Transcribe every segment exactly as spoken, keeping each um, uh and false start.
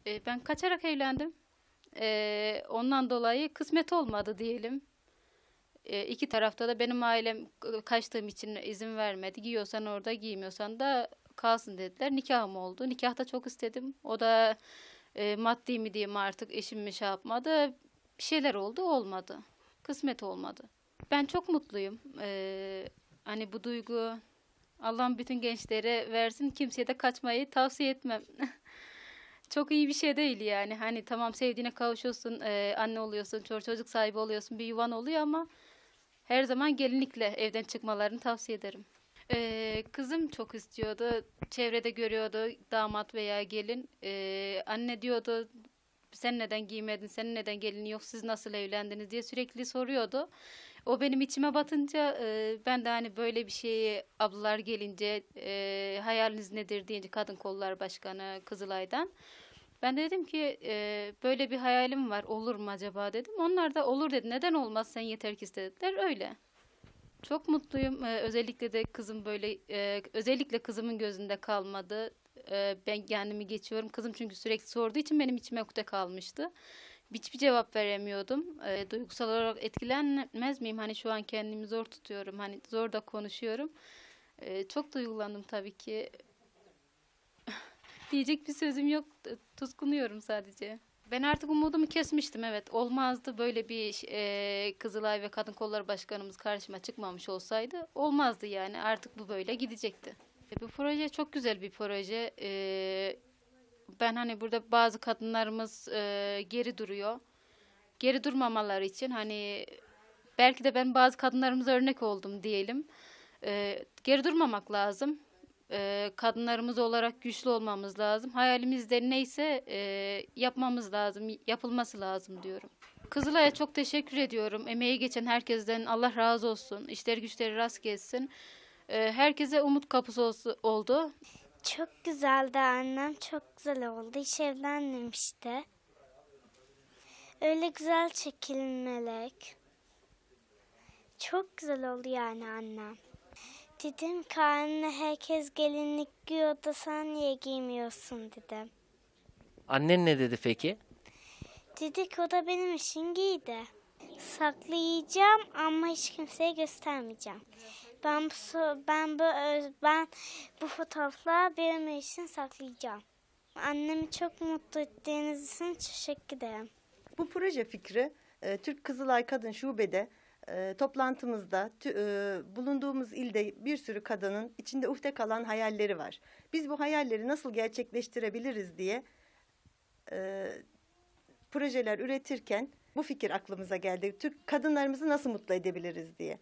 E, ben kaçarak evlendim. E, ondan dolayı kısmet olmadı diyelim. E, iki tarafta da benim ailem k- kaçtığım için izin vermedi. Giyiyorsan orada, giymiyorsan da kalsın dediler. Nikahım oldu. Nikahta çok istedim. O da e, maddi mi diyeyim artık eşim mi şey yapmadı. Bir şeyler oldu, olmadı. Kısmet olmadı. Ben çok mutluyum. E, hani bu duygu Allah'ım bütün gençlere versin. Kimseye de kaçmayı tavsiye etmem. Çok iyi bir şey değil yani. Hani tamam sevdiğine kavuşuyorsun, e, anne oluyorsun, çocuk çocuk sahibi oluyorsun, bir yuvan oluyor ama her zaman gelinlikle evden çıkmalarını tavsiye ederim. Ee, kızım çok istiyordu. Çevrede görüyordu damat veya gelin. Ee, anne diyordu sen neden giymedin, senin neden gelin yok, siz nasıl evlendiniz diye sürekli soruyordu. O benim içime batınca e, ben de hani böyle bir şeyi ablalar gelince e, hayaliniz nedir deyince Kadın Kollar Başkanı Kızılay'dan. Ben de dedim ki e, böyle bir hayalim var olur mu acaba dedim. Onlar da olur dedi. Neden olmaz sen yeter ki iste dediler. Öyle. Çok mutluyum. Ee, özellikle de kızım böyle e, özellikle kızımın gözünde kalmadı. Ee, ben kendimi geçiyorum. Kızım çünkü sürekli sorduğu için benim içime ukde kalmıştı. Hiçbir cevap veremiyordum. Ee, duygusal olarak etkilenmez miyim? Hani şu an kendimi zor tutuyorum. Hani zor da konuşuyorum. Ee, çok duygulandım tabii ki. Diyecek bir sözüm yok. Tutkunuyorum sadece. Ben artık umudumu kesmiştim, evet. Olmazdı böyle bir e, Kızılay ve Kadın Kolları Başkanımız karşıma çıkmamış olsaydı olmazdı yani. Artık bu böyle gidecekti. E, bu proje çok güzel bir proje. E, ben hani burada bazı kadınlarımız e, geri duruyor. Geri durmamaları için hani belki de ben bazı kadınlarımıza örnek oldum diyelim. E, geri durmamak lazım. E, kadınlarımız olarak güçlü olmamız lazım. Hayalimiz de neyse e, yapmamız lazım, yapılması lazım diyorum. Kızılay'a çok teşekkür ediyorum. Emeği geçen herkesten Allah razı olsun. İşleri güçleri rast gelsin. E, herkese umut kapısı olsu- oldu. Çok güzeldi annem. Çok güzel oldu. Hiç evlenmemişti. Öyle güzel çekilmelek. Çok güzel oldu yani annem. Dedim ki anne herkes gelinlik giyiyor da sen niye giymiyorsun dedim. Annen ne dedi peki? Dedi ki o da benim için giydi. Saklayacağım ama hiç kimseye göstermeyeceğim. Ben bu so- ben bu öz- ben bu fotoğrafları benim için saklayacağım. Annemi çok mutlu ettiğiniz için teşekkür ederim. Bu proje fikri e, Türk Kızılay Kadın Şube'de e, toplantımızda tü- e, bulunduğumuz ilde bir sürü kadının içinde uhde kalan hayalleri var. Biz bu hayalleri nasıl gerçekleştirebiliriz diye e, projeler üretirken bu fikir aklımıza geldi. Türk kadınlarımızı nasıl mutlu edebiliriz diye.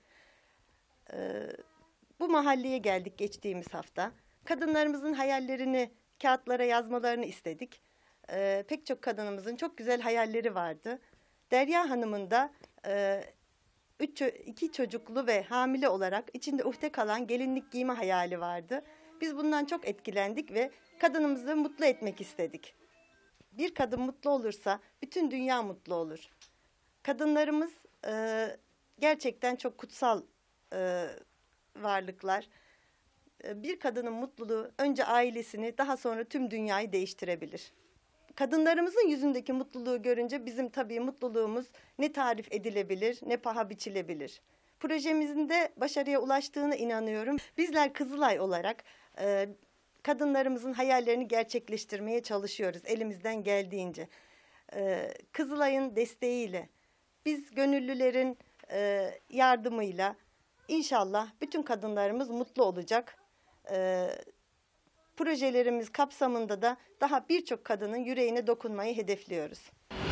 E, Bu mahalleye geldik geçtiğimiz hafta. Kadınlarımızın hayallerini kağıtlara yazmalarını istedik. Ee, pek çok kadınımızın çok güzel hayalleri vardı. Derya Hanım'ın da e, üç, ço- iki çocuklu ve hamile olarak içinde uhde kalan gelinlik giyme hayali vardı. Biz bundan çok etkilendik ve kadınımızı mutlu etmek istedik. Bir kadın mutlu olursa bütün dünya mutlu olur. Kadınlarımız e, gerçekten çok kutsal e, varlıklar. E, Bir kadının mutluluğu önce ailesini, daha sonra tüm dünyayı değiştirebilir. Kadınlarımızın yüzündeki mutluluğu görünce bizim tabii mutluluğumuz ne tarif edilebilir, ne paha biçilebilir. Projemizin de başarıya ulaştığına inanıyorum. Bizler Kızılay olarak e, kadınlarımızın hayallerini gerçekleştirmeye çalışıyoruz elimizden geldiğince. E, Kızılay'ın desteğiyle, biz gönüllülerin e, yardımıyla inşallah bütün kadınlarımız mutlu olacak. E, Projelerimiz kapsamında da daha birçok kadının yüreğine dokunmayı hedefliyoruz.